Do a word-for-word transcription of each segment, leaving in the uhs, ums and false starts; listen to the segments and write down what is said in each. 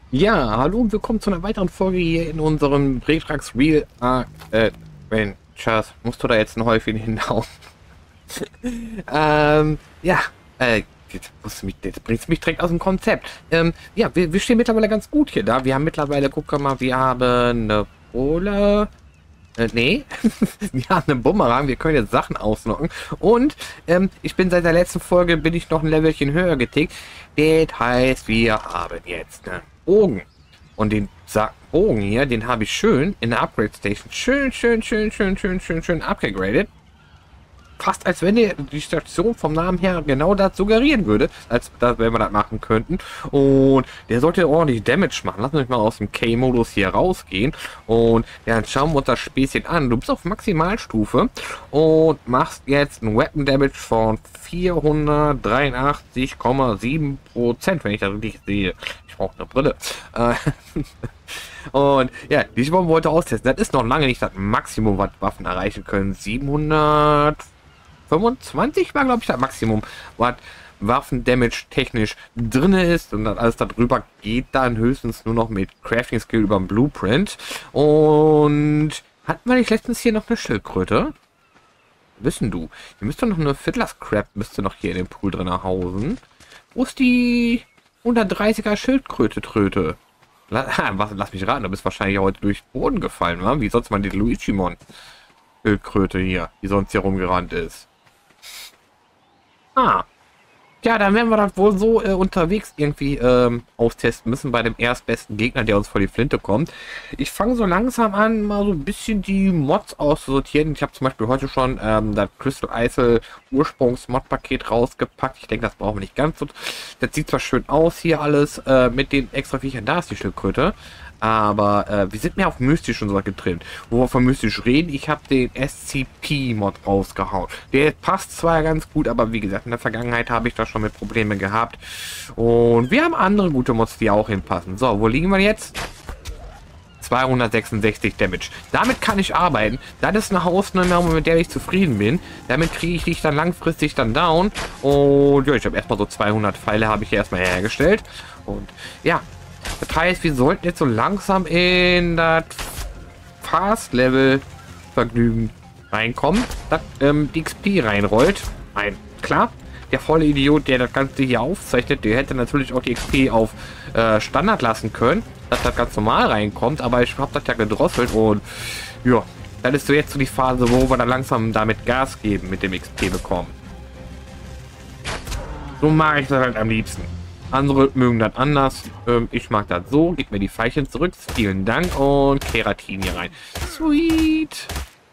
Ja, hallo und willkommen zu einer weiteren Folge hier in unserem Bretrax Real Adventures. Musst du da jetzt ein Häufchen hinhauen? ähm, ja, äh, jetzt, musst du mich, jetzt bringst du mich direkt aus dem Konzept. Ähm, ja, wir, wir stehen mittlerweile ganz gut hier da. Wir haben mittlerweile, guck mal, wir haben eine Pole. Äh, nee, wir haben einen Bumerang, wir können jetzt Sachen ausnocken. Und ähm, ich bin seit der letzten Folge, bin ich noch ein Levelchen höher getickt. Das heißt, wir haben jetzt einen Bogen. Und den Sa- Bogen hier, den habe ich schön in der Upgrade Station schön, schön, schön, schön, schön, schön, schön abgegradet. Fast als wenn die, die Station vom Namen her genau das suggerieren würde, als dass, wenn wir das machen könnten. Und der sollte ordentlich Damage machen. Lass uns mal aus dem K-Modus hier rausgehen. Und ja, dann schauen wir uns das Späßchen an. Du bist auf Maximalstufe und machst jetzt ein Weapon Damage von vierhundertdreiundachtzig Komma sieben Prozent, wenn ich das richtig sehe. Ich brauche eine Brille. Und ja, die Bombe wollte austesten. Das ist noch lange nicht das Maximum, was Waffen erreichen können. siebenhundertfünfundzwanzig war, glaube ich, das Maximum, was Waffen-Damage technisch drin ist. Und das alles darüber geht dann höchstens nur noch mit Crafting-Skill über den Blueprint. Und hatten wir nicht letztens hier noch eine Schildkröte? Wissen du? Hier müsste noch eine Fiddler's-Crab müsste noch hier in dem Pool drin hausen. Wo ist die hundertdreißiger Schildkröte-Tröte? Was, lass mich raten, du bist wahrscheinlich heute durch den Boden gefallen, wa? Wie sonst mal die Luigi-Mon Schildkröte hier, die sonst hier rumgerannt ist. Ah. Ja, dann werden wir das wohl so äh, unterwegs irgendwie ähm, austesten müssen bei dem erstbesten Gegner, der uns vor die Flinte kommt. Ich fange so langsam an, mal so ein bisschen die Mods auszusortieren. Ich habe zum Beispiel heute schon ähm, das Crystal Isle Ursprungs-Mod-Paket rausgepackt. Ich denke, das brauchen wir nicht ganz so. Das sieht zwar schön aus hier alles äh, mit den extra Viechern. Da ist die Schildkröte. Aber äh, wir sind mehr auf Mystisch und so getrimmt. Wo wir von Mystisch reden, ich habe den S C P-Mod rausgehauen. Der passt zwar ganz gut, aber wie gesagt, in der Vergangenheit habe ich da schon mit Problemen gehabt. Und wir haben andere gute Mods, die auch hinpassen. So, wo liegen wir jetzt? zweihundertsechsundsechzig Damage. Damit kann ich arbeiten. Das ist eine Hausnummer, mit der ich zufrieden bin. Damit kriege ich dich dann langfristig dann down. Und ja, ich habe erstmal so zweihundert Pfeile habe ich erstmal hergestellt. Und ja, das heißt, wir sollten jetzt so langsam in das Fast-Level-Vergnügen reinkommen, dass ähm, die X P reinrollt. Ein, klar, der volle Idiot, der das Ganze hier aufzeichnet, der hätte natürlich auch die X P auf äh, Standard lassen können, dass das ganz normal reinkommt, aber ich habe das ja gedrosselt und ja, dann ist so jetzt so die Phase, wo wir dann langsam damit Gas geben, mit dem X P bekommen. So mache ich das halt am liebsten. Andere mögen das anders. Ähm, ich mag das so. Gib mir die Pfeilchen zurück. Vielen Dank. Und Keratin hier rein. Sweet.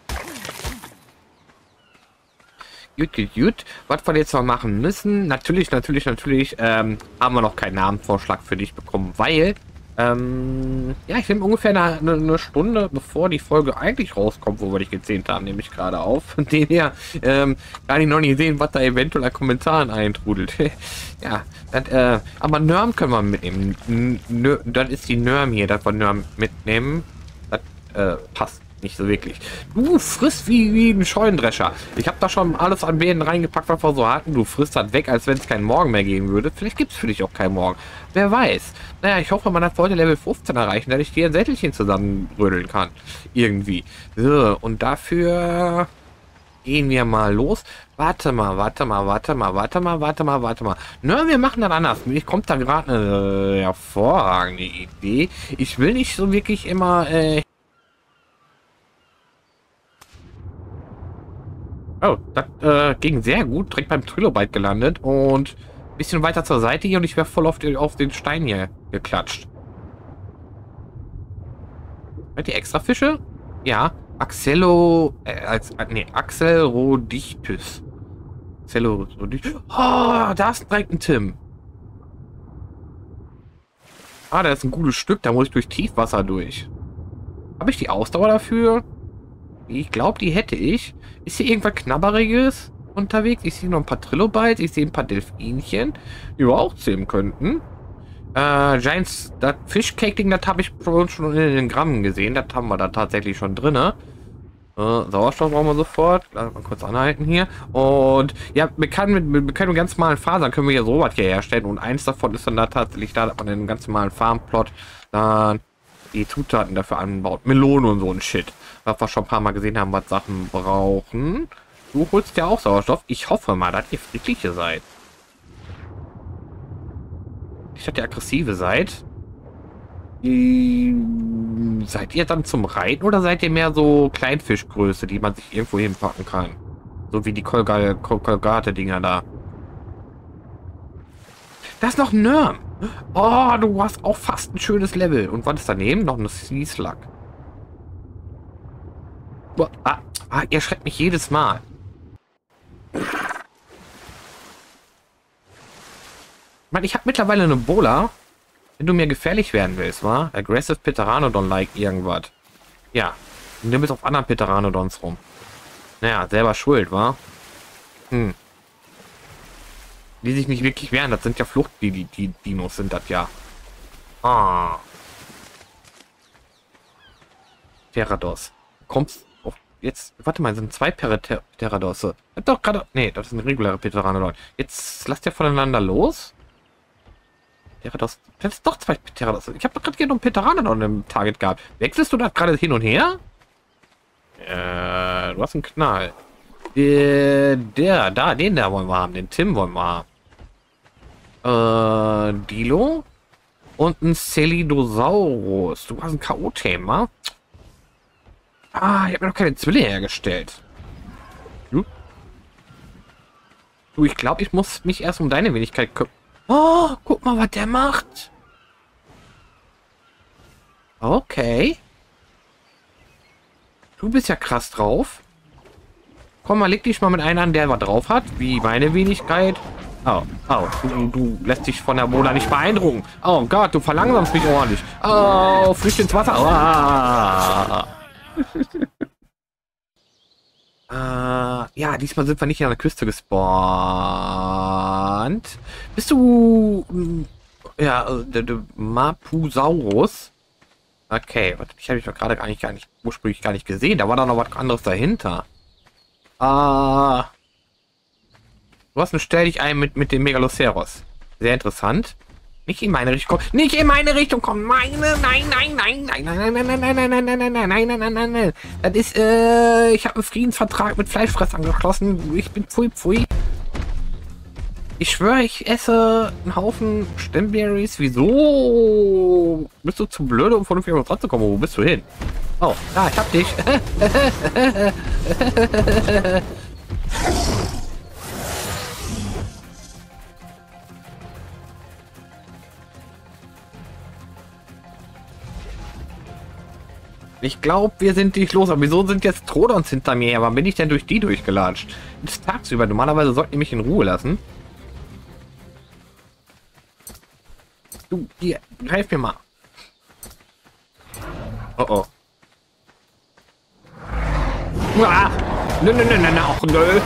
Gut, gut, gut. Was wir jetzt noch machen müssen. Natürlich, natürlich, natürlich ähm, haben wir noch keinen Namenvorschlag für dich bekommen, weil ähm, ja, ich nehme ungefähr eine, eine, eine Stunde, bevor die Folge eigentlich rauskommt, wo wir dich gezählt haben, nehme ich gerade auf. Von dem her ähm, kann ich noch nicht sehen, was da eventuell an Kommentaren eintrudelt. Ja, das, äh, aber Nörm können wir mitnehmen. N dann ist die Nörm hier, dass wir Nörm mitnehmen. Das äh, passt nicht so wirklich. Du frisst wie, wie ein Scheunendrescher. Ich habe da schon alles an Beeren reingepackt, was wir so hatten. Du frisst das weg, als wenn es keinen Morgen mehr geben würde. Vielleicht gibt es für dich auch keinen Morgen. Wer weiß. Naja, ich hoffe, man hat heute Level fünfzehn erreichen, dass ich dir ein Sättelchen zusammenrödeln kann. Irgendwie. So, und dafür gehen wir mal los. Warte mal, warte mal, warte mal, warte mal, warte mal, warte mal. Na, wir machen das anders. Mir kommt da gerade eine hervorragende Idee. Ich will nicht so wirklich immer... Äh oh, das äh, ging sehr gut. Direkt beim Trilobite gelandet und ein bisschen weiter zur Seite hier und ich wäre voll auf den, auf den Stein hier geklatscht. Die extra Fische? Ja. Axello... Äh, als, nee, Axelrodichthys. Axelrodichthys. Oh, da ist direkt ein Tim. Ah, das ist ein gutes Stück. Da muss ich durch Tiefwasser durch. Habe ich die Ausdauer dafür? Ich glaube, die hätte ich. Ist hier irgendwas Knabberiges unterwegs? Ich sehe noch ein paar Trilobites. Ich sehe ein paar Delfinchen, die wir auch zähmen könnten. Äh, Giants, das Fischcake-Ding, das habe ich schon in den Grammen gesehen. Das haben wir da tatsächlich schon drin. Äh, Sauerstoff brauchen wir sofort. Lass mal kurz anhalten hier. Und ja, wir können mit, mit, wir können mit ganz normalen Fasern können wir hier so was hier herstellen. Und eins davon ist dann da tatsächlich da, dass man den ganz normalen Farmplot dann die Zutaten dafür anbaut. Melone und so ein Shit. Was wir schon ein paar Mal gesehen haben, was Sachen brauchen. Du holst ja auch Sauerstoff. Ich hoffe mal, dass ihr friedliche seid. Nicht, dass ihr aggressive seid. Hm, seid ihr dann zum Reiten oder seid ihr mehr so Kleinfischgröße, die man sich irgendwo hinpacken kann? So wie die Kolga Kol Kolgate-Dinger da. Das ist noch ein Nirm. Oh, du hast auch fast ein schönes Level. Und was ist daneben? Noch eine Sea Slug. Oh, ah, ah, ihr schreckt mich jedes Mal. Ich meine, ich habe mittlerweile eine Bola. Wenn du mir gefährlich werden willst, wa? Aggressive Pteranodon-like irgendwas. Ja. Und du bist auf anderen Pteranodons rum. Naja, selber schuld, wa? Hm. Die sich nicht wirklich wehren, das sind ja Flucht, die, die, die Dinos sind das ja. Ah. Pterados. Kommst auf jetzt. Warte mal, sind zwei Pteradosse. Doch, gerade. Nee, das ist ein regulärer Pteranodon. Jetzt lasst ihr voneinander los. Pterados. Das ist doch zwei Pterados. Ich habe doch gerade hier noch einen Pteranodon im Target gehabt. Wechselst du da gerade hin und her? Äh, du hast einen Knall. Der, der, da, den da wollen wir haben. Den Tim wollen wir haben. Äh, Dilo. Und ein Celidosaurus. Du hast ein K O-Thema. Ah, ich habe mir noch keine Zwillinge hergestellt. Du? Du, ich glaube, ich muss mich erst um deine Wenigkeit kümmern. Oh, guck mal, was der macht. Okay. Du bist ja krass drauf. Komm mal, leg dich mal mit einem an, der was drauf hat, wie meine Wenigkeit. Oh, oh, du, du lässt dich von der Bola nicht beeindrucken. Oh Gott, du verlangsamst mich ordentlich. Oh, flücht ins Wasser. Ah. äh, ja, diesmal sind wir nicht an der Küste gespawnt. Bist du... Ja, der, der Mapusaurus? Okay, warte, ich habe ich doch gerade gar nicht, gar nicht, ursprünglich gar nicht gesehen. Da war da noch was anderes dahinter. Ah. Du hast ein Stell dich ein mit, mit dem Megaloceros. Sehr interessant. Nicht in meine Richtung kommen. Nicht in meine Richtung kommen. Meine, nein, nein, nein, nein, nein, nein, nein, nein, nein, nein, nein, nein, nein, nein, nein, nein, nein, nein. Das ist, äh, ich habe einen Friedensvertrag mit Fleischfressern geschlossen. Ich bin pfui, pfui. Ich schwöre, ich esse einen Haufen Stemberries. Wieso? Bist du zu blöd, um von dem dran zu kommen? Wo bist du hin? Oh, da, ich hab dich. Ich glaube, wir sind nicht los. Aber wieso sind jetzt Trodons hinter mir her? Wann bin ich denn durch die durchgelatscht? Das ist tagsüber. Normalerweise sollten die mich in Ruhe lassen. Du, hier, greif mir mal. Oh oh. Ah, nö, nö, nö, nö, auch nö.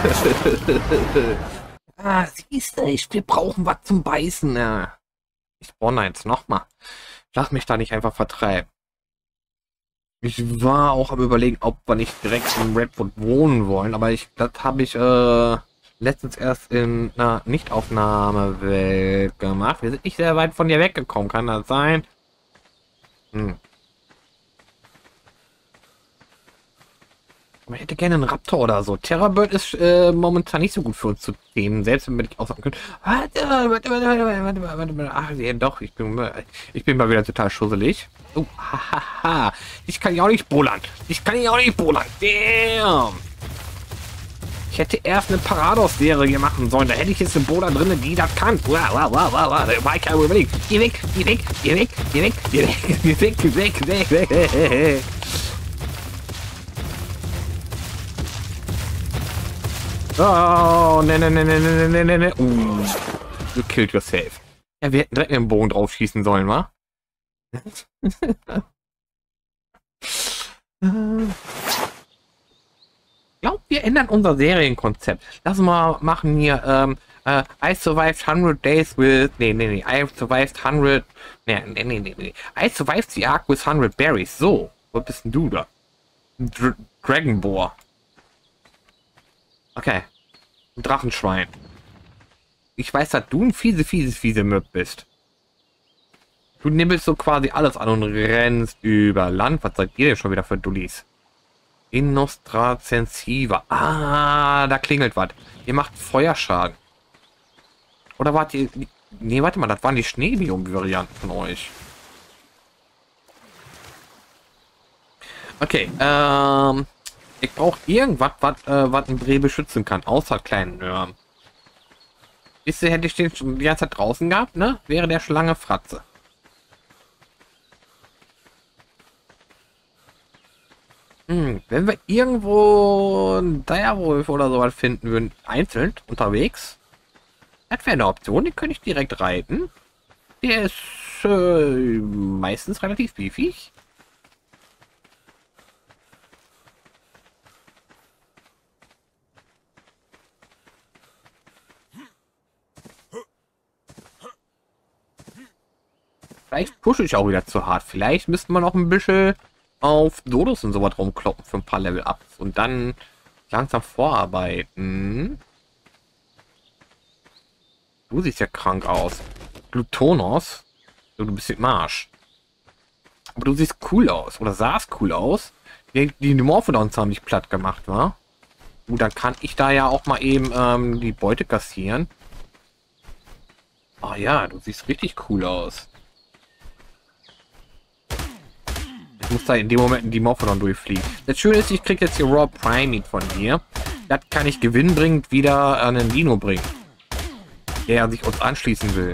Ah, siehst du, ich, wir brauchen was zum Beißen. Ja. Ich spawne jetzt nochmal. Lass mich da nicht einfach vertreiben. Ich war auch am Überlegen, ob wir nicht direkt in Redwood wohnen wollen, aber ich, das habe ich äh, letztens erst in einer Nichtaufnahmewelt gemacht. Wir sind nicht sehr weit von dir weggekommen, kann das sein? Hm. Man hätte gerne einen Raptor oder so. Terrorbird ist äh, momentan nicht so gut für uns zu nehmen, selbst wenn wir nicht aussagen können. Warte, warte, warte, warte, warte, warte, warte. Ach, ja, doch, ich bin, ich bin mal wieder total schusselig. Oh, hahaha. Ich kann ja auch nicht bullern. Ich kann ja auch nicht bullern. Damn. Ich hätte erst eine Parados-Serie machen sollen. Da hätte ich jetzt eine Bola drin, die das kann. Wow, wow, wow, wow, wow. Da war ich kein Überlegen. Geh weg, geh weg, geh weg, geh weg, geh weg, geh weg, geh weg, geh weg, geh weg. Oh, ne, ne, ne, ne, ne, ne, ne, ne. Uh, you killed yourself. Ja, wir hätten direkt einen Bogen drauf schießen sollen, wa? Ich glaube, wir ändern unser Serienkonzept. Lass mal machen hier, ähm, uh, I survived hundred days with, nee, nee, nee, I survived hundred, nee, nee, nee, nee, nee, I survived the ark with hundred berries. So, wo bist denn du da? Dr Dragonboar. Okay. Ein Drachenschwein. Ich weiß, dass du ein fiese, fiese, fiese Möb bist. Du nimmst so quasi alles an und rennst über Land. Was seid ihr denn schon wieder für Dullis? Innostra Sensiva. Ah, da klingelt was. Ihr macht Feuerschaden. Oder wart ihr... Nee, warte mal, das waren die Schneebiom-Varianten von euch. Okay, ähm... ich brauche irgendwas, was äh, was ein Bree beschützen kann, außer kleinen Nörm. Wisst ihr, hätte ich den schon die ganze Zeit draußen gehabt, ne? Wäre der Schlange Fratze. Hm, wenn wir irgendwo einen Direwolf oder sowas finden würden, einzeln unterwegs, das wäre eine Option, die könnte ich direkt reiten. Der ist äh, meistens relativ beefig. Vielleicht pushe ich auch wieder zu hart. Vielleicht müsste man auch ein bisschen auf Dodos und so was rumkloppen für ein paar Level-Ups und dann langsam vorarbeiten. Du siehst ja krank aus. Glutonos. Du, du bist mit Marsch. Aber du siehst cool aus. Oder sahst cool aus. Die, die Morphodons haben dich platt gemacht, wa? Gut, dann kann ich da ja auch mal eben ähm, die Beute kassieren. Ah ja, du siehst richtig cool aus. Ich muss da in dem Moment die Morphodon durchfliegen. Das Schöne ist, ich kriege jetzt hier Raw Primate von dir. Das kann ich gewinnbringend wieder an den Dino bringen, der sich uns anschließen will.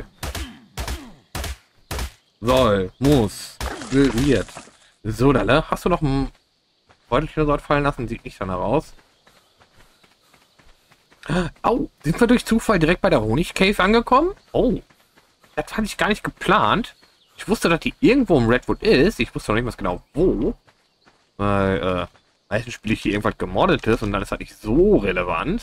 Soll, muss, will, wird. So, Dalle, hast du noch ein Beutelchen dort fallen lassen? Sieht nicht danach aus. Au, sind wir durch Zufall direkt bei der Honigcave angekommen? Oh, das fand ich gar nicht geplant. Ich wusste, dass die irgendwo im Redwood ist. Ich wusste noch nicht was genau wo. Weil, äh, meistens spiele ich hier irgendwas Gemoddetes und dann ist das nicht so relevant.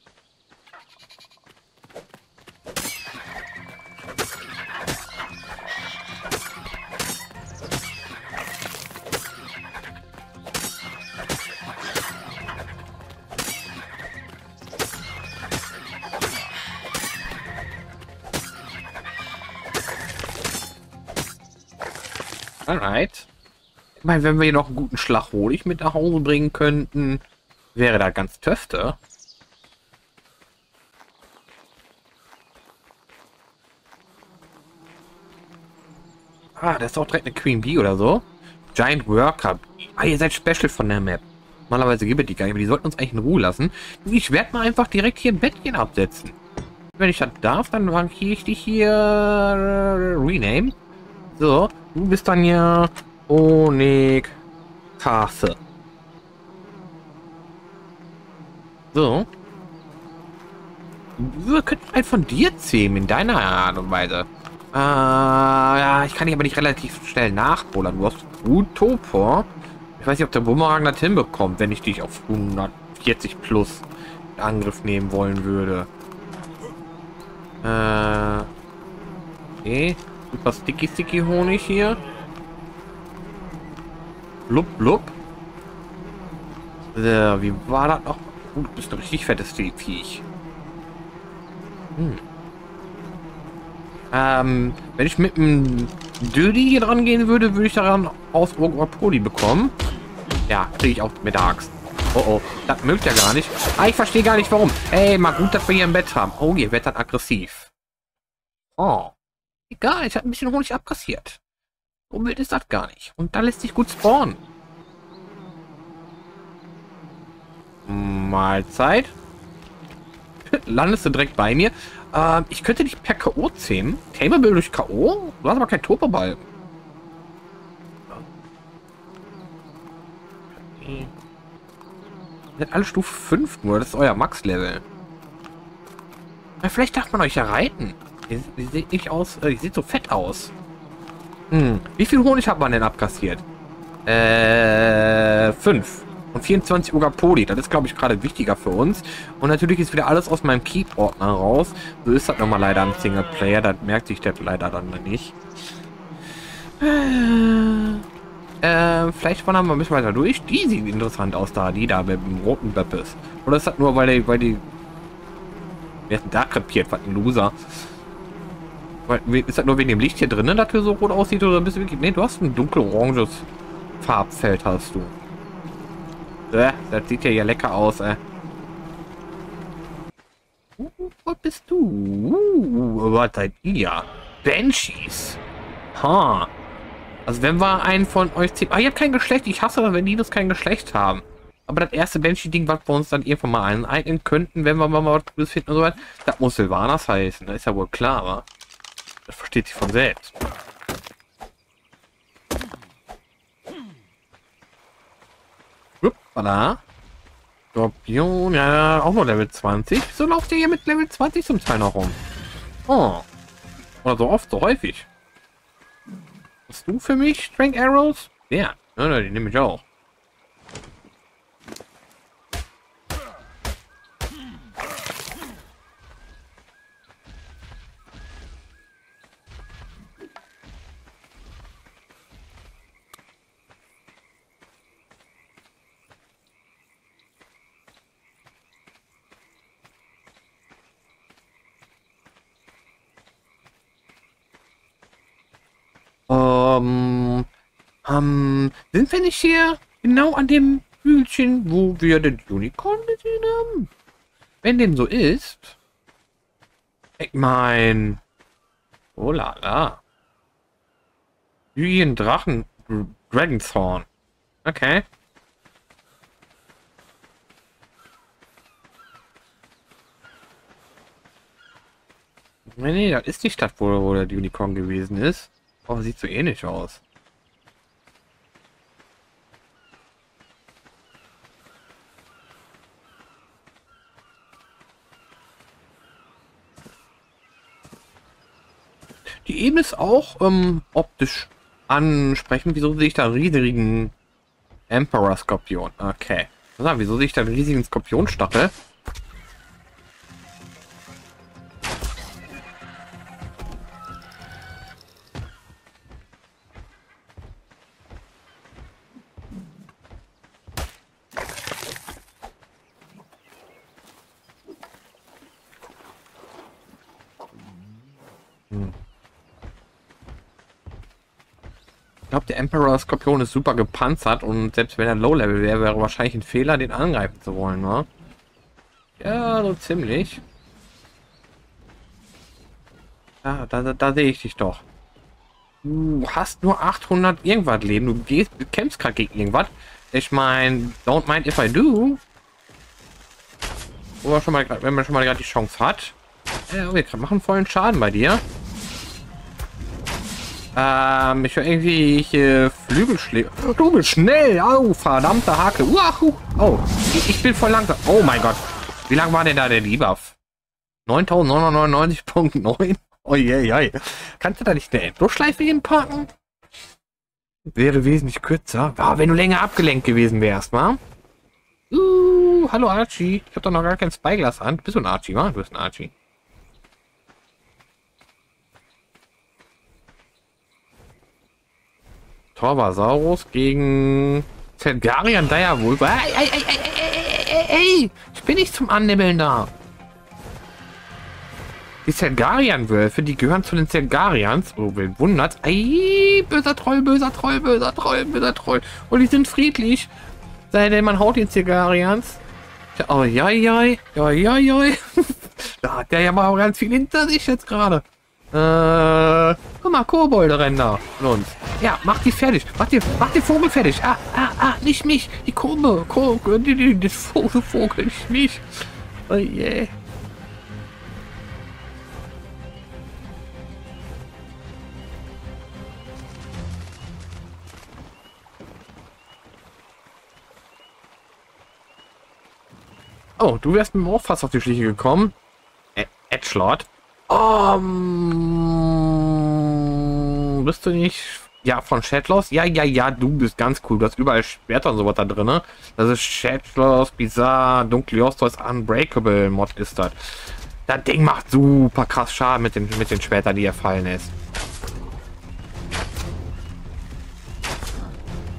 Alright. Ich meine, wenn wir hier noch einen guten Schlag Honig mit nach Hause bringen könnten, wäre da ganz töfte. Ah, das ist auch direkt eine Queen Bee oder so. Giant Worker. Ah, ihr seid Special von der Map. Normalerweise gibt es die gar nicht, aber die sollten uns eigentlich in Ruhe lassen. Ich werde mal einfach direkt hier ein Bettchen absetzen. Wenn ich das darf, dann markiere ich dich hier äh, Rename. So, du bist dann ja Honigkasse. So. Wir könnten einen von dir zähmen, in deiner Art und Weise. Äh, ja, ich kann dich aber nicht relativ schnell nachbollern. Du hast gut Topor. Ich weiß nicht, ob der Bumerang das hinbekommt, wenn ich dich auf hundertvierzig plus in Angriff nehmen wollen würde. Äh. Okay. Super sticky sticky Honig hier. Blub blub. So, wie war das noch? Uh, du bist ein richtig fettes Viech. Hm. Ähm, wenn ich mit einem Dödi hier dran gehen würde, würde ich daran aus Poli bekommen. Ja, kriege ich auch mit der Axt. Oh oh, das mögt ja gar nicht. Ah, ich verstehe gar nicht warum. Ey, mal gut, dass wir hier im Bett haben. Oh, ihr werdet dann aggressiv. Oh. Egal, ich habe ein bisschen Honig abkassiert. So wild ist das gar nicht. Und da lässt sich gut spawnen. Mahlzeit. Landest du direkt bei mir. Ähm, ich könnte dich per K O zähmen. Tameable durch K O? Du hast aber kein Turbo-Ball. Okay. Sind alle Stufe fünf nur. Das ist euer Max-Level. Ja, vielleicht darf man euch ja reiten. Ihr, ihr seht nicht aus. Äh, ihr seht so fett aus. Hm. Wie viel Honig hat man denn abkassiert? Äh, fünf. Und vierundzwanzig Ugapoli. Das ist, glaube ich, gerade wichtiger für uns. Und natürlich ist wieder alles aus meinem Keep-Ordner raus. So ist das nochmal leider im Singleplayer. Das merkt sich das leider dann nicht. Äh, vielleicht wandern wir ein bisschen weiter durch. Die sieht interessant aus da, die da mit dem roten Beppes. Oder ist das nur, weil die, weil die... Wer ist denn da krepiert? Was ein Loser. Ist das nur wegen dem Licht hier drinnen, dass du so rot aussieht? Oder bist du wirklich... Nee, du hast ein dunkeloranges Farbfeld, hast du. Äh, das sieht ja hier lecker aus, ey. Uh, was bist du? Uh, was seid ihr? Banshees. Ha. Also wenn wir einen von euch ziehen... Ah, ihr habt kein Geschlecht. Ich hasse das, wenn die das kein Geschlecht haben. Aber das erste Banshee-Ding, was wir uns dann irgendwann mal aneignen könnten, wenn wir mal was Gutes finden und so weiter, das muss Sylvanas heißen. Das ist ja wohl klar, wa? Das versteht sich von selbst. Uppala. Skorpion, ja, auch nur Level zwanzig. So lauft ihr hier mit Level zwanzig zum Teil noch rum. Oh. Oder so oft, so häufig. Hast du für mich Strength Arrows? Ja, ja, ja, die nehme ich auch. Ähm, ähm, sind wir nicht hier genau an dem Hügelchen, wo wir den Unicorn gesehen haben? Wenn dem so ist. Ich mein. Oh la la. Hügel, Drachen. Dragonthorn. Okay. Nee, nee, das ist die Stadt, wo, wo der Unicorn gewesen ist. Oh, sieht so ähnlich aus. Die Ebene ist auch ähm, optisch ansprechend. Wieso sehe ich da einen riesigen Emperor-Skorpion? Okay. Also, wieso sehe ich da einen riesigen Skorpionstachel? Hm. Ich glaube, der Emperor-Skorpion ist super gepanzert und selbst wenn er Low-Level wäre, wäre wahrscheinlich ein Fehler, den angreifen zu wollen, ne? Ja, so ziemlich. Ja, da, da, da sehe ich dich doch. Du hast nur achthundert irgendwas Leben. Du gehst, du kämpfst gerade gegen irgendwas. Ich meine, don't mind if I do. Wo man schon mal, wenn man schon mal gerade die Chance hat. Ja, wir machen vollen Schaden bei dir. Ähm, ich höre irgendwie äh, Flügelschläge. Du bist schnell. Oh, verdammte Hake. Uahu. Oh, ich, ich bin voll langsam. Oh mein Gott. Wie lang war denn da der Debuff? neuntausendneunhundertneunundneunzig Komma neun. Oh je, je. Kannst du da nicht eine Endlosschleife hinpacken? Wäre wesentlich kürzer. Wow, wenn du länger abgelenkt gewesen wärst, wa? Uh, hallo Archie. Ich habe doch noch gar kein Spyglass an. Bist du ein Archie, wa? Du bist ein Archie. Torvasaurus gegen Zelgarian Direwolf. Ey, ey, ey, ey, ey, ey, ey, ich bin nicht zum Annibbeln da. Die Zelgarian-Wölfe, die gehören zu den Zelgarians. Oh, wen wundert's? Ey, böser Troll, böser Troll, böser Troll, böser Troll. Und die sind friedlich. Sei denn, man haut den Zelgarians. Oh, ja, ja, ja, ja, ja. Da hat der ja mal ganz viel hinter sich jetzt gerade. Äh, guck mal, Kobolde rennen da von uns. Ja, mach die fertig. Mach die, mach den Vogel fertig. Ah, ah, ah, nicht mich. Die Kurve. Kurve, die, die, das Vogel, Vogel, nicht mich. Oh je. Yeah. Oh, du wärst mir auch fast auf die Schliche gekommen. Ä Edgelord. Um, bist du nicht... Ja, von Shadloss? Ja, ja, ja, du bist ganz cool. Du hast überall Schwerter und sowas da drin. Das ist Shadloss, Bizarre, Dunkleostos, Unbreakable Mod ist das. Das Ding macht super krass Schaden mit den, mit den Schwertern, die er fallen lässt.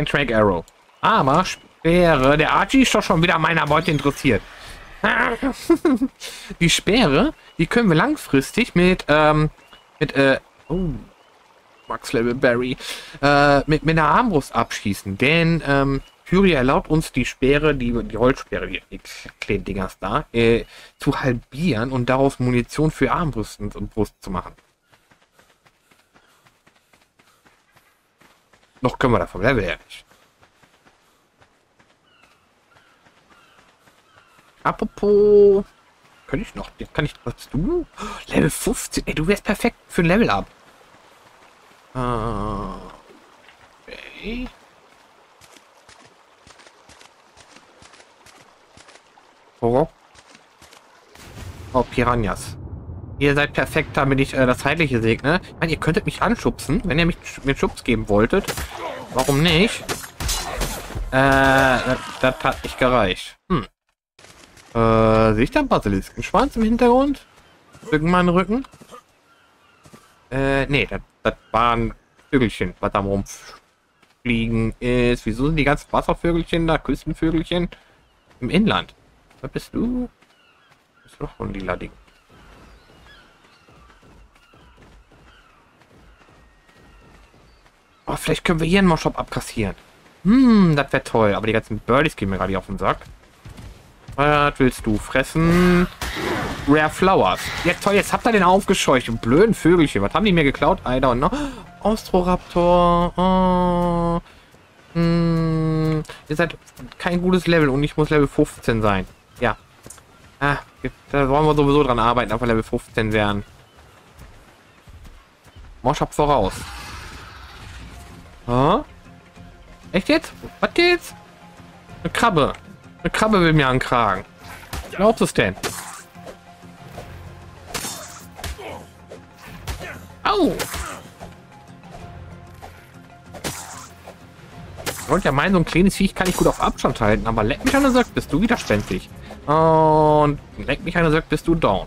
kein Track Arrow. Aber Speere. Der Archie ist doch schon wieder an meiner Beute interessiert. Die Speere, die können wir langfristig mit, ähm, mit, äh, oh, Max Level Barry, äh, mit, mit einer Armbrust abschießen. Denn, ähm, Fury erlaubt uns die Speere, die, die Holzspeere, die, die kleinen Dingers da, äh, zu halbieren und daraus Munition für Armbrüsten und Brust zu machen. Noch können wir da vom Level her nicht. Apropos, kann ich noch, kann ich, was du? Level fünfzehn, ey, du wärst perfekt für ein Level Up. Okay. Oh. Oh, Piranhas. Ihr seid perfekt, damit ich äh, das Zeitliche segne. Ich meine, ihr könntet mich anschubsen, wenn ihr mich mit Schubs geben wolltet. Warum nicht? Äh, das, das hat nicht gereicht. Hm. Äh, sehe ich da einen Basiliskenschwanz im Hintergrund? Rücken meinen Rücken? Äh, nee, das, das war ein Vögelchen, was da rumfliegen ist. Wieso sind die ganzen Wasservögelchen da, Küstenvögelchen im Inland? Was bist du? Bist du doch ein lila Ding. Oh, vielleicht können wir hier einen Moshop abkassieren. Hm, das wäre toll. Aber die ganzen Birdies gehen mir gerade auf den Sack. Was willst du fressen? Rare Flowers. Ja toll, jetzt habt ihr den aufgescheucht. Und blöden Vögelchen. Was haben die mir geklaut? I don't know. Austroraptor. Oh. Hm. Ihr seid kein gutes Level und ich muss Level fünfzehn sein. Ja. Ah, da wollen wir sowieso dran arbeiten, auf Level fünfzehn werden. Moshop voraus. Oh? Echt jetzt? Was jetzt? Eine Krabbe. Eine Krabbe will mir ankragen. Glaubst du es denn? Au! Ich wollte ja meinen, so ein kleines Viech kann ich gut auf Abstand halten, aber leck mich an der Sack, bist du widerspenstig. Und leck mich an der Sack, bist du down.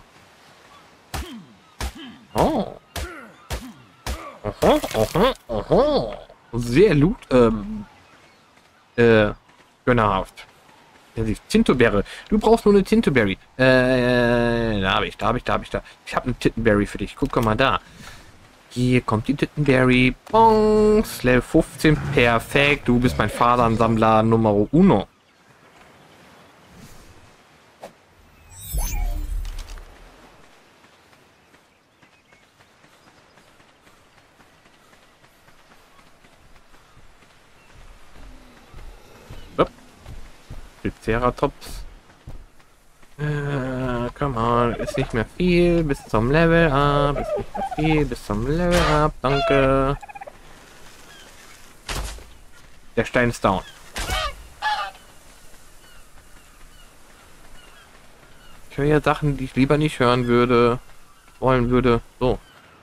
Oh. Aha, aha, aha. Sehr loot, ähm, äh, gönnerhaft. Tintoberry. Du brauchst nur eine Tintoberry. Äh, da habe ich, da habe ich, da habe ich, da. Ich habe eine Tittenberry für dich. Guck mal da. Hier kommt die Tittenberry. Bongs. Level fünfzehn. Perfekt. Du bist mein Fadensammler Nummer uno. Triceratops. Äh, come on, ist nicht mehr viel bis zum Level up, ist nicht mehr viel bis zum Level up, danke. Der Stein ist down. Ich höre ja Sachen, die ich lieber nicht hören würde, wollen würde. So.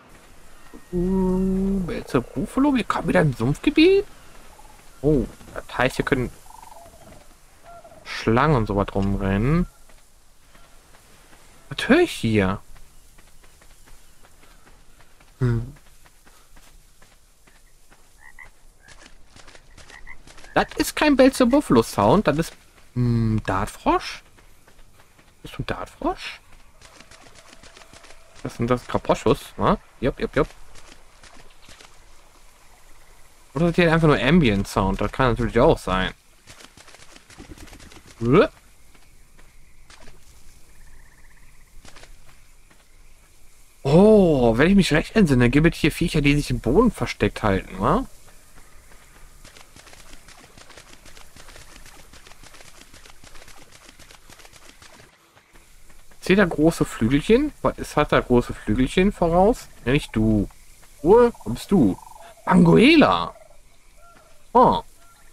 Uh, jetzt Buffalo, wir kommen wieder im Sumpfgebiet. Oh, das heißt, wir können Schlangen und so was rumrennen. Was höre ich hier? Hm. Das ist kein Belzer Buffalo Sound, das ist hm, Dartfrosch. Bist du ein Dartfrosch? Das sind das Kraposchus, ne? Jupp, jupp, jupp. Oder ist hier einfach nur Ambient Sound? Das kann natürlich auch sein. Oh, wenn ich mich recht entsinne, gibt es hier Viecher, die sich im Boden versteckt halten, wa? Seht da große Flügelchen? Was ist, hat da große Flügelchen voraus? Ja, nicht du. Ruhe, wo bist du? Anguilla. Oh.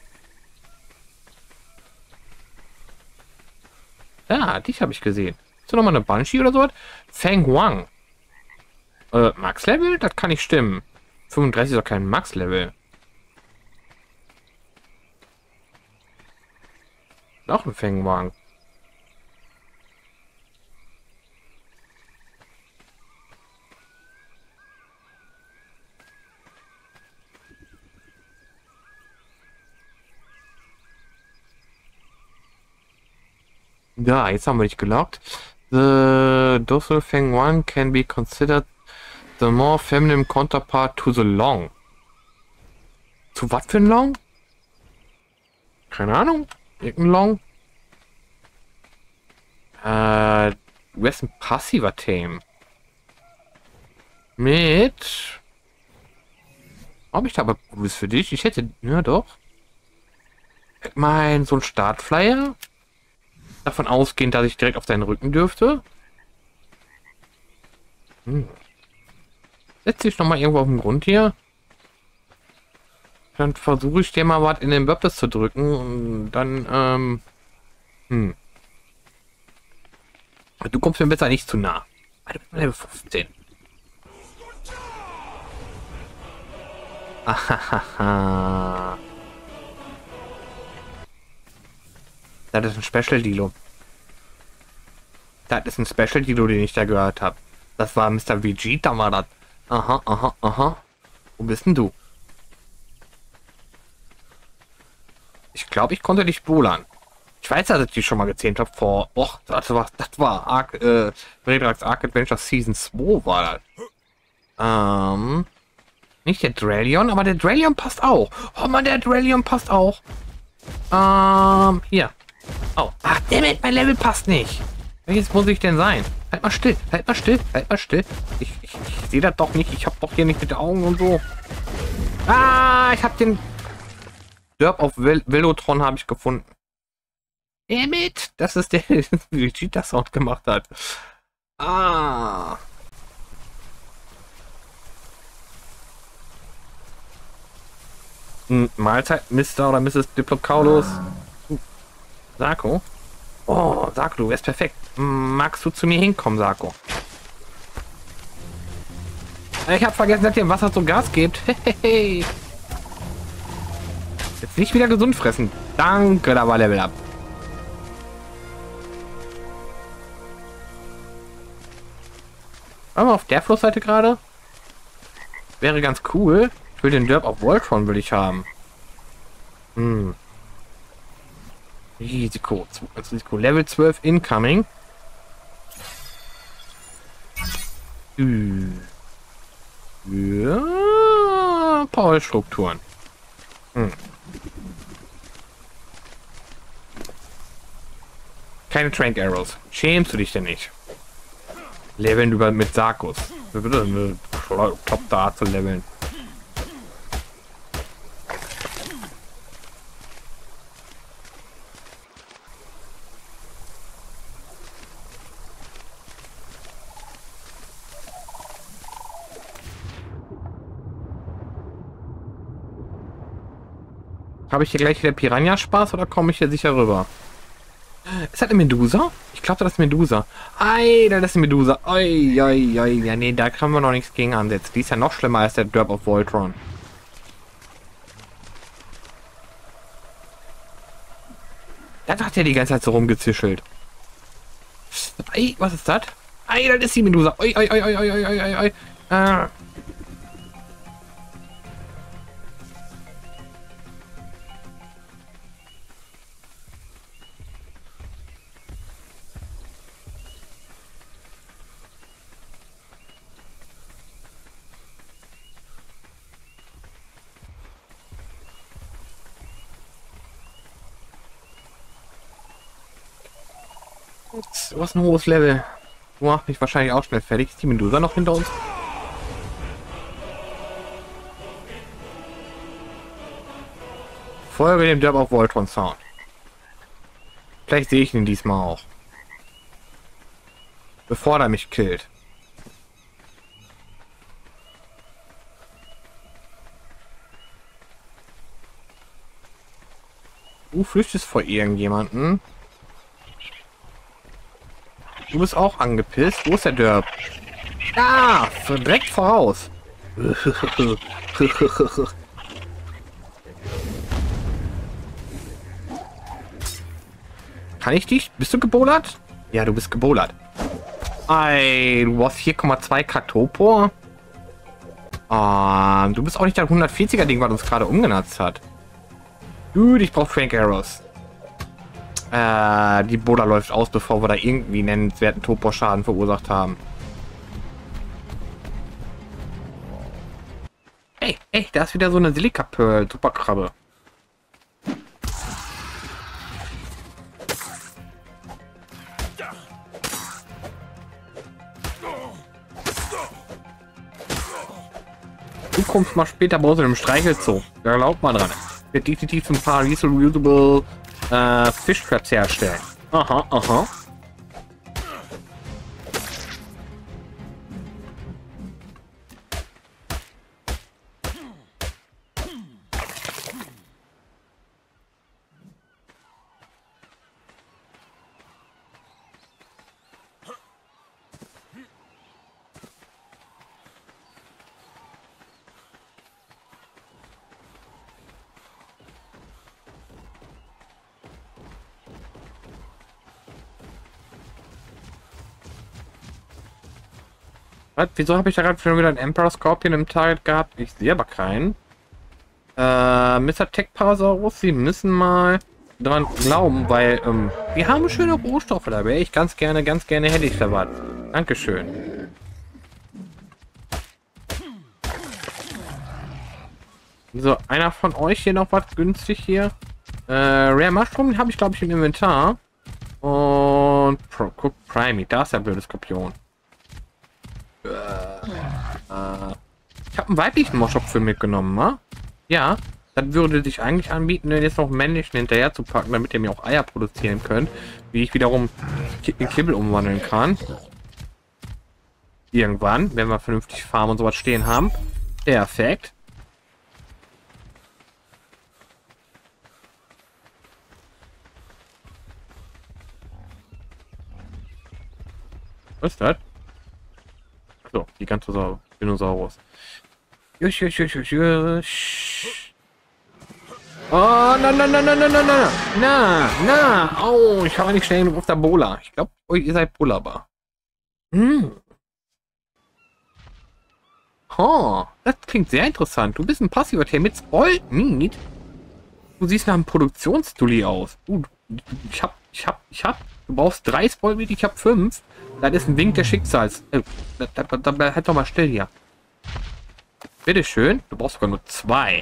Ja, dich habe ich gesehen. Ist da nochmal eine Banshee oder so? Feng Wang. Äh, Max-Level? Das kann nicht stimmen. fünfunddreißig ist doch kein Max-Level. Noch ein Feng Wang. Ja, jetzt haben wir dich gelockt. The dorsal fang one can be considered the more feminine counterpart to the long. Zu was für ein Long? Keine Ahnung. Irgendein Long. Äh, du bist ein passiver Theme. Mit... Ob ich da aber Gutes für dich? Ich hätte... Ja, doch. Ich mein, so ein Startflyer. Davon ausgehend, dass ich direkt auf deinen Rücken dürfte. Hm. Setz dich noch mal irgendwo auf den Grund hier. Dann versuche ich dir mal was in den Böppes zu drücken und dann, ähm... Hm. Du kommst mir besser nicht zu nah. Du bist Level fünfzehn. Ahahaha. Das ist ein Special Dilo. Das ist ein Special Dilo, den ich da gehört habe. Das war Mister Vegeta, war das. Aha, aha, aha. Wo bist denn du? Ich glaube, ich konnte dich bullern. Ich weiß, dass ich die schon mal gezähmt habe vor... Och, das war... Das war Ark... Äh... Redrax Ark Adventure Season zwei war das. Ähm... Nicht der Dralion, aber der Dralion passt auch. Oh Mann, der Dralion passt auch. Ähm... Hier. Oh. Ach, dammit, mein Level passt nicht. Welches muss ich denn sein? Halt mal still, halt mal still, halt mal still. Ich, ich, ich sehe das doch nicht. Ich habe doch hier nicht mit den Augen und so. Ah, ich habe den... Derp auf Vel Velotron habe ich gefunden. Damit, das ist der, wie Vegeta Sound gemacht hat. Ah. Hm, Mahlzeit, Mister oder Misses Diplodocus. Uh, Sako. Oh, Sako, du wärst perfekt. Magst du zu mir hinkommen, Sako? Ich habe vergessen, dass ihr im Wasser so Gas gebt. Hehehe. Jetzt nicht wieder gesund fressen. Danke, da war Level Up. Aber auf der Flussseite gerade. Wäre ganz cool. Ich will den Derp auf Voltron will ich haben. Hm. Risiko. Risiko. Level zwölf incoming. Ja. Powerstrukturen. Hm. Keine Trank Arrows. Schämst du dich denn nicht? Leveln über mit Sarkus. Top da zu leveln. Habe ich hier gleich wieder Piranha-Spaß oder komme ich hier sicher rüber? Ist das eine Medusa? Ich glaube, das ist Medusa. Ei, das ist eine Medusa. Oi, oi, oi. Ja, nee, da kann man noch nichts gegen ansetzen. Die ist ja noch schlimmer als der Derp of Voltron. Da hat er die ganze Zeit so rumgezischelt. Ei, was ist das? Ei, das ist die Medusa. Oi, oi, oi, oi, oi, oi, oi, oi. Ah. Du hast ein hohes Level. Du machst mich wahrscheinlich auch schnell fertig. Ist die Medusa noch hinter uns? Folge dem Derp auf Voltron Sound. Vielleicht sehe ich ihn diesmal auch. Bevor er mich killt. Du flüchtest vor irgendjemanden. Du bist auch angepisst. Wo ist der Derp? Ah, direkt voraus. Kann ich dich? Bist du gebowlert? Ja, du bist gebowlert. Ey, du hast vier Komma zwei Katopor. Ah, du bist auch nicht der hundertvierziger Ding, was uns gerade umgenutzt hat. Dude, ich brauche Frank Arrows. Äh, die Boda läuft aus, bevor wir da irgendwie nennenswerten Toporschaden verursacht haben. Ey, ey, da ist wieder so eine Silika-Pearl, Superkrabbe. Du kommst mal später bei uns in einem Streichelzoo. Da glaubt man dran. Wird definitiv ein paar reusable äh, Fischtraps herstellen. Aha, aha. Was? Wieso habe ich da gerade schon wieder einen Emperor Scorpion im Target gehabt? Ich sehe aber keinen. Äh, Mister Tech Parasaurus, Sie müssen mal dran glauben, weil ähm, wir haben schöne Rohstoffe, da wäre ich ganz gerne, ganz gerne hätte ich da was. Dankeschön. So, einer von euch hier noch was günstig hier? Äh, Rare Mushroom habe ich glaube ich im Inventar. Und Pro Cook Primate, da ist der blöde Skorpion. Äh, äh, ich habe einen weiblichen Moschop für mitgenommen, wa? Ja, das würde sich eigentlich anbieten, den jetzt noch männlichen hinterher zu packen, damit ihr mir auch Eier produzieren könnt, wie ich wiederum in Kibbel umwandeln kann. Irgendwann, wenn wir vernünftig Farm und sowas stehen haben. Perfekt. Was ist das? So, die ganze Sau Dinosaurus. Jusch, jusch, jusch, jusch, jusch. Oh, na, na, na, na, na, na, na, na, na, oh, ich war nicht schnell genug auf der Bola. Ich glaube, ihr seid Bullaba. Hm. Oh, das klingt sehr interessant. Du bist ein passiver Tier mit Spoiled Meat. Du siehst nach einem Produktionsdulli aus. Uh, ich hab, ich hab, ich hab. Du brauchst drei Spoiled Meat, ich hab fünf. Das ist ein Wink des Schicksals. Äh, da, da, da, da, halt doch mal still hier. Bitteschön. Du brauchst sogar nur zwei.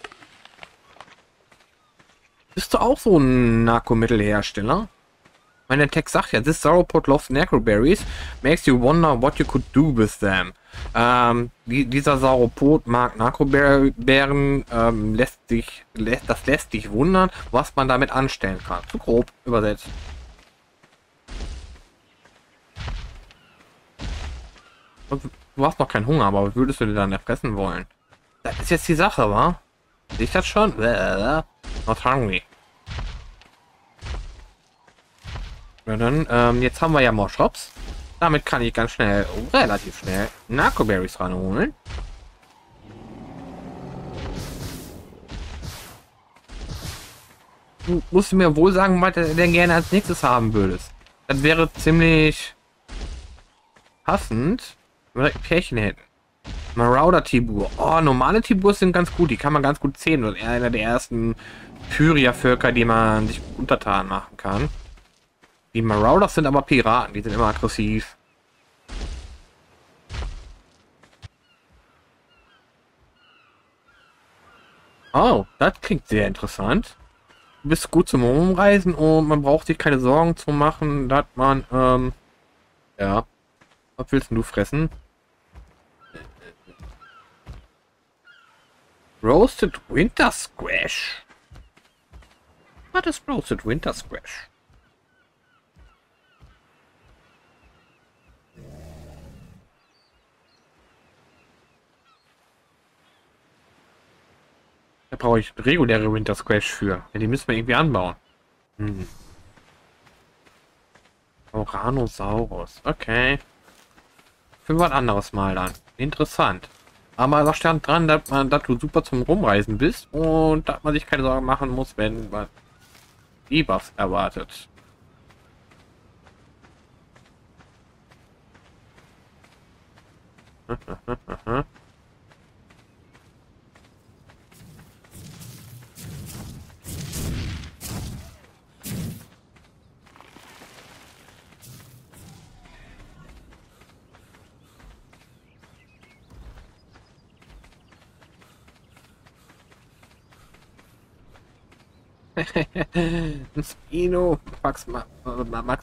Bist du auch so ein Narkomittelhersteller? Meine Text sagt ja, this sauropod loves necroberries, makes you wonder what you could do with them. Ähm, die, dieser Sauropod mag Narkobeeren, ähm, lässt sich, lässt, das lässt dich wundern, was man damit anstellen kann. Zu grob übersetzt. Du hast noch keinen Hunger, aber was würdest du dir dann erfressen wollen? Das ist jetzt die Sache, wa? Sehe ich das schon? Not hungry. Na dann, ähm, jetzt haben wir ja Moschops. Damit kann ich ganz schnell, relativ schnell, Narcoberries ranholen. Du musst mir wohl sagen, was du denn gerne als nächstes haben würdest. Das wäre ziemlich passend, wenn wir ein Pärchen hätten. Marauder Tibur. Oh, normale Tiburs sind ganz gut. Die kann man ganz gut sehen. Das ist einer der ersten Pyria-Völker, die man sich untertan machen kann. Die Marauders sind aber Piraten. Die sind immer aggressiv. Oh, das klingt sehr interessant. Du bist gut zum Umreisen und man braucht sich keine Sorgen zu machen, dass man, ähm, ja. Was willst du fressen? Roasted Winter Squash. Was ist Roasted Winter Squash? Da brauche ich reguläre Winter Squash für. Ja, die müssen wir irgendwie anbauen. Hm. Oranosaurus. Okay. Für was anderes mal dann. Interessant. Aber da stand dran, dass man, dass du super zum Rumreisen bist und dass man sich keine Sorgen machen muss, wenn man Debuffs erwartet. Ein Spino. Max, Max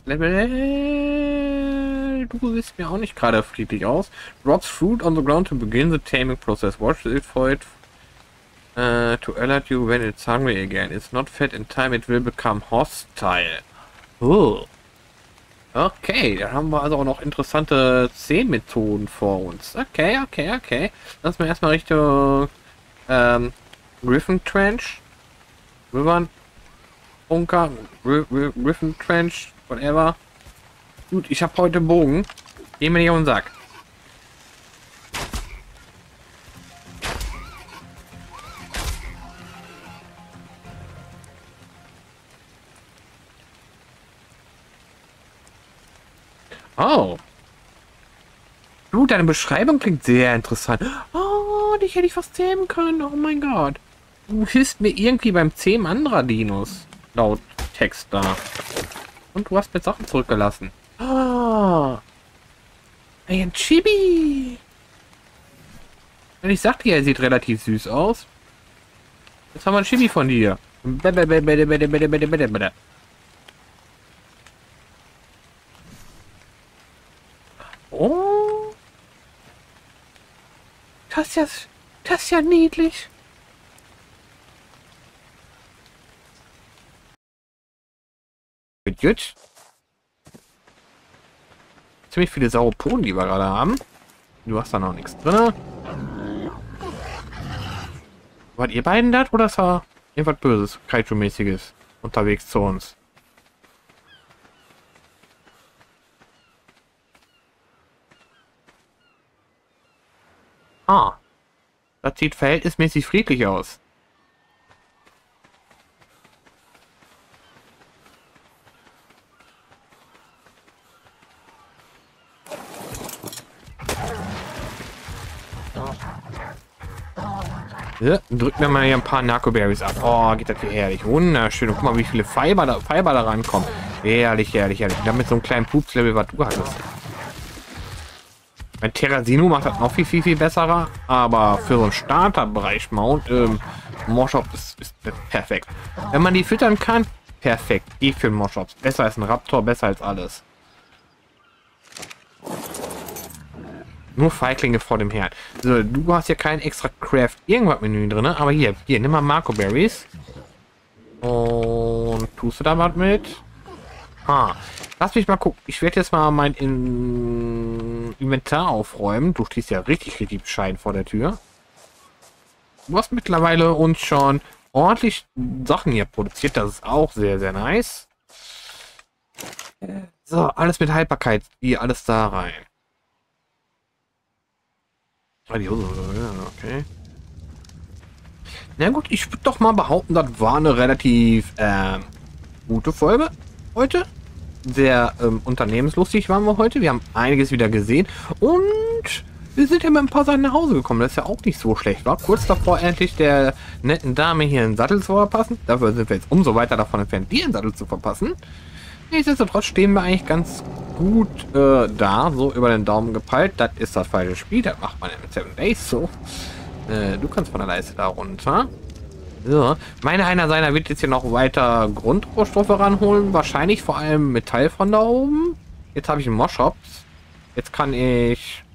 Level. Du siehst mir auch nicht gerade friedlich aus. Drops fruit on the ground to begin the taming process. Watch it for it uh, to alert you when it's hungry again. It's not fed in time, it will become hostile. Oh. Okay, da haben wir also auch noch interessante Zähmethoden vor uns. Okay, okay, okay. Lass mal erstmal Richtung ähm, Griffin Trench. River Bunker, Griffin Trench, whatever. Gut, ich habe heute Bogen. Geh mir nicht auf den Sack. Oh. Du, deine Beschreibung klingt sehr interessant. Oh, dich hätte ich fast zähmen können. Oh mein Gott. Du hilfst mir irgendwie beim Zähmen anderer Dinos. Laut Text da. Und du hast mir Sachen zurückgelassen. Ah. Ein Chibi. Und ich sagte ja, er sieht relativ süß aus. Jetzt haben wir ein Chibi von dir. Oh. Das ist ja, das ist ja niedlich. Gut. Ziemlich viele Sauropoden, die wir gerade haben. Du hast da noch nichts drin. Wart ihr beiden das oder ist da irgendwas Böses, Kaiju-mäßiges unterwegs zu uns? Ah. Das sieht verhältnismäßig friedlich aus. Ja, drücken wir mal hier ein paar Narco-Berries ab. Oh, geht das hier herrlich. Wunderschön. Und guck mal, wie viele Fiber da, Fiber da rankommen. Herrlich, herrlich, herrlich. Und dann mit so einem kleinen Pups-Level, was du hattest. Mein Terrasino macht das noch viel, viel, viel besserer. Aber für so einen Starterbereich Mount, ähm, Moshop ist, ist perfekt. Wenn man die füttern kann, perfekt. Ich für Moshops. Besser als ein Raptor, besser als alles. Nur Feiglinge vor dem Herd. So, du hast ja kein extra Craft irgendwas Menü drin, aber hier, hier, nimm mal Marco Berries. Und tust du da was mit? Ah, lass mich mal gucken. Ich werde jetzt mal mein In Inventar aufräumen. Du stehst ja richtig, richtig bescheiden vor der Tür. Du hast mittlerweile uns schon ordentlich Sachen hier produziert. Das ist auch sehr, sehr nice. So, alles mit Haltbarkeit. Hier, alles da rein. Okay. Na gut, ich würde doch mal behaupten, das war eine relativ ähm, gute Folge heute. Sehr ähm, unternehmenslustig waren wir heute. Wir haben einiges wieder gesehen und wir sind ja mit ein paar Sachen nach Hause gekommen. Das ist ja auch nicht so schlecht. War kurz davor endlich der netten Dame hier einen Sattel zu verpassen. Dafür sind wir jetzt umso weiter davon entfernt, dir einen Sattel zu verpassen. Nichtsdestotrotz stehen wir eigentlich ganz gut äh, da, so über den Daumen gepeilt. Das ist das falsche Spiel, das macht man ja mit Seven Days so. Äh, du kannst von der Leiste da runter. So, meine einer seiner wird jetzt hier noch weiter Grundrohstoffe ranholen, wahrscheinlich vor allem Metall von da oben. Jetzt habe ich einen Moshops. Jetzt kann ich...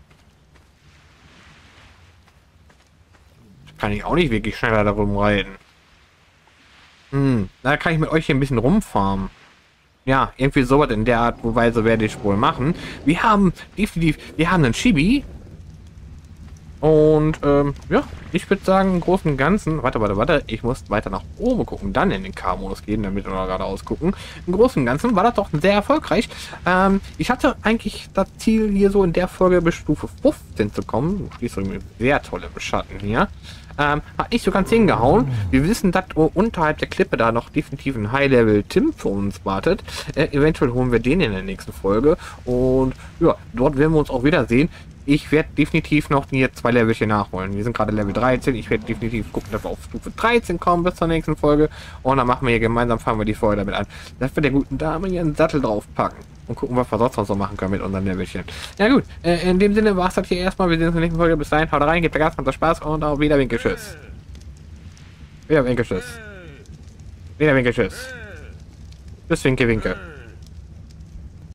Kann ich auch nicht wirklich schneller darum reiten. Hm, da kann ich mit euch hier ein bisschen rumfarmen. Ja, irgendwie sowas in der Art und Weise werde ich wohl machen. Wir haben definitiv, wir haben einen Chibi. Und, ähm, ja, ich würde sagen, im Großen und Ganzen, warte, warte, warte, ich muss weiter nach oben gucken, dann in den K-Modus gehen, damit wir noch geradeaus gucken. Im Großen und Ganzen war das doch sehr erfolgreich. Ähm, ich hatte eigentlich das Ziel, hier so in der Folge bis Stufe fünfzehn zu kommen. Du stehst mit sehr tollem Schatten hier. Ähm, hat nicht so ganz hingehauen. Wir wissen, dass unterhalb der Klippe da noch definitiv ein High-Level-Tim für uns wartet. Äh, eventuell holen wir den in der nächsten Folge. Und ja, dort werden wir uns auch wiedersehen. Ich werde definitiv noch die zwei Levelchen nachholen. Wir sind gerade Level dreizehn. Ich werde definitiv gucken, dass wir auf Stufe dreizehn kommen bis zur nächsten Folge. Und dann machen wir hier gemeinsam, fangen wir die Folge damit an, dass wir der guten Dame hier einen Sattel draufpacken. Und gucken, was wir sonst noch so machen können mit unseren Levelchen. Ja gut, äh, in dem Sinne war es das hier erstmal. Wir sehen uns in der nächsten Folge. Bis dahin, haut rein, gebt der Gas, macht Spaß und auch wieder Winkel, tschüss. Wieder Winkel, tschüss. Wieder winke, tschüss. Tschüss, winke, winke.